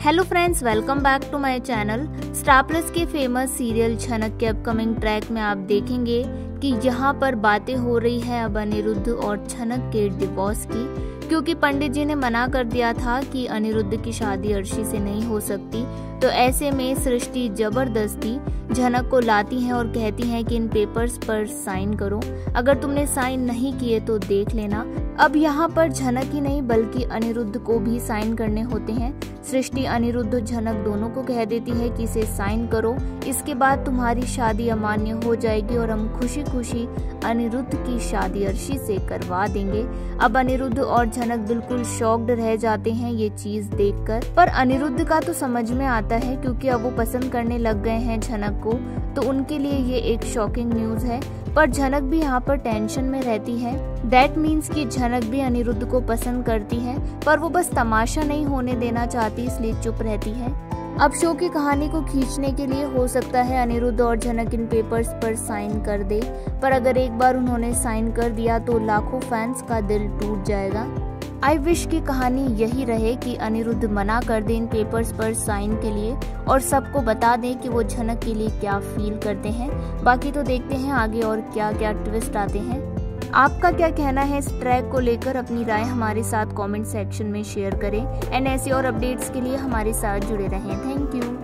Hello friends, welcome back to my channel. Star Plus के famous serial Chhanak के upcoming track में आप देखेंगे कि यहाँ पर बातें हो रही है अब अनिरुद्ध और छनक के डिवोर्स की, क्योंकि पंडित जी ने मना कर दिया था कि अनिरुद्ध की शादी अर्शी से नहीं हो सकती। तो ऐसे में सृष्टि जबरदस्ती झनक को लाती हैं और कहती हैं कि इन पेपर्स पर साइन करो, अगर तुमने साइन नहीं किए तो देख लेना। अब यहाँ पर झनक ही नहीं बल्कि अनिरुद्ध को भी साइन करने होते हैं। सृष्टि अनिरुद्ध झनक दोनों को कह देती है कि इसे साइन करो, इसके बाद तुम्हारी शादी अमान्य हो जाएगी और हम खुशी खुशी अनिरुद्ध की शादी अर्शी से करवा देंगे। अब अनिरुद्ध और झनक बिल्कुल शॉक्ड रह जाते हैं ये चीज देखकर, पर अनिरुद्ध का तो समझ में आता है क्योंकि अब वो पसंद करने लग गए हैं झनक को, तो उनके लिए ये एक शॉकिंग न्यूज है। पर झनक भी यहाँ पर टेंशन में रहती है। दैट मीन्स कि झनक भी अनिरुद्ध को पसंद करती है, पर वो बस तमाशा नहीं होने देना चाहती, इसलिए चुप रहती है। अब शो की कहानी को खींचने के लिए हो सकता है अनिरुद्ध और झनक इन पेपर्स पर साइन कर दे, पर अगर एक बार उन्होंने साइन कर दिया तो लाखों फैंस का दिल टूट जाएगा। आई विश की कहानी यही रहे कि अनिरुद्ध मना कर दे इन पेपर्स पर साइन के लिए और सबको बता दें कि वो झनक के लिए क्या फील करते हैं। बाकी तो देखते हैं आगे और क्या क्या ट्विस्ट आते हैं। आपका क्या कहना है इस ट्रैक को लेकर? अपनी राय हमारे साथ कमेंट सेक्शन में शेयर करें एंड ऐसे और अपडेट्स के लिए हमारे साथ जुड़े रहें। Thank you.